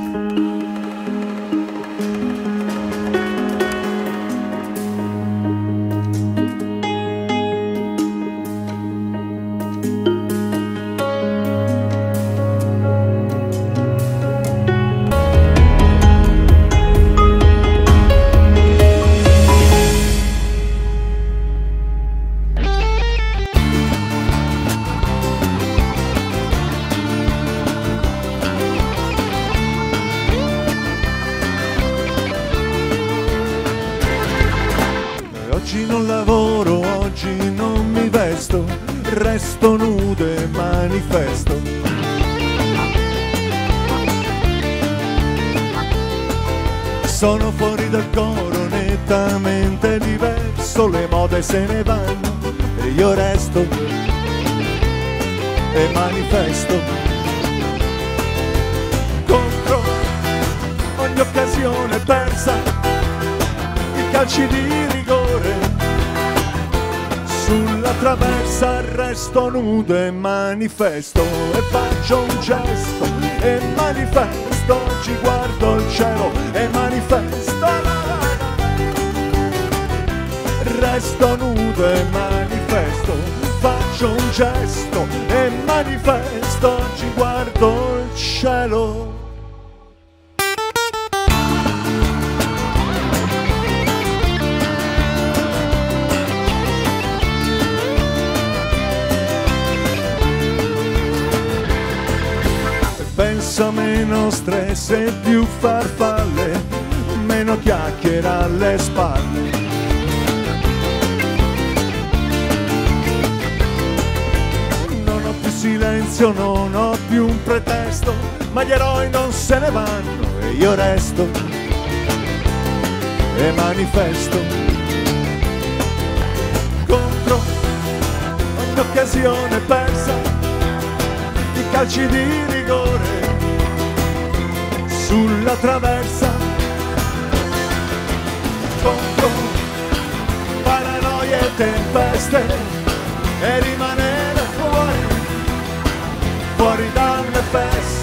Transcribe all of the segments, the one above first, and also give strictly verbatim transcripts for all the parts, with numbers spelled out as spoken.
Oggi non lavoro, oggi non mi vesto, resto nudo e manifesto. Sono fuori dal coro, nettamente diverso, le mode se ne vanno e io resto e manifesto. Contro ogni occasione persa, i calci di rigore, sulla traversa resto nudo e manifesto e faccio un gesto e manifesto, ci guardo il cielo e manifesto, resto nudo e manifesto, faccio un gesto e manifesto, ci guardo il cielo. Penso meno stress e più farfalle, meno chiacchiere alle spalle. Non ho più silenzio, non ho più un pretesto, ma gli eroi non se ne vanno e io resto e manifesto. Contro ogni occasione persa, i calci di rigore, sulla traversa, contro paranoie e tempeste, e rimanere fuori, fuori dalle feste.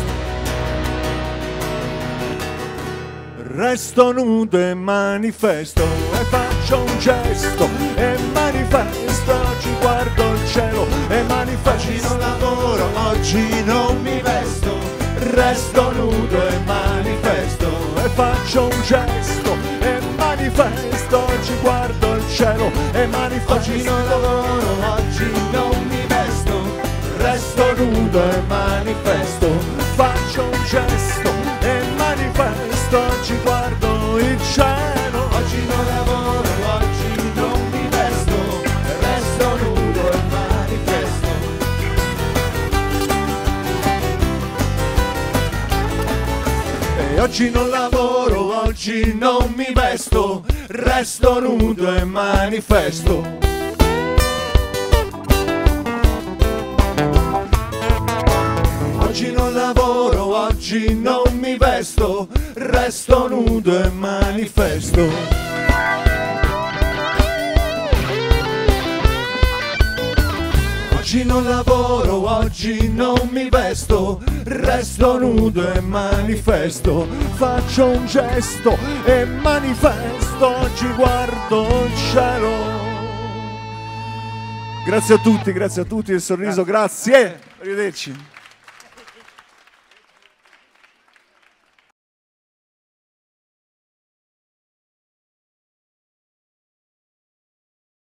Resto nudo e manifesto e faccio un gesto e manifesto, ci guardo il cielo e manifesto. Oggi non lavoro, oggi non mi vesto, resto nudo e manifesto e faccio un gesto e manifesto, ci guardo il cielo e manifesto. Oggi non lavoro, oggi non mi vesto, resto nudo e manifesto, faccio un gesto e manifesto, ci guardo il cielo. Oggi non lavoro, oggi non mi vesto, resto nudo e manifesto. E oggi non lavoro, oggi non mi vesto, resto nudo e manifesto. Oggi non lavoro, oggi non mi vesto, resto nudo e manifesto. Oggi non lavoro, oggi non mi vesto, resto nudo e manifesto, faccio un gesto e manifesto, ci guardo il cielo. Grazie a tutti, grazie a tutti, il sorriso, grazie. Arrivederci.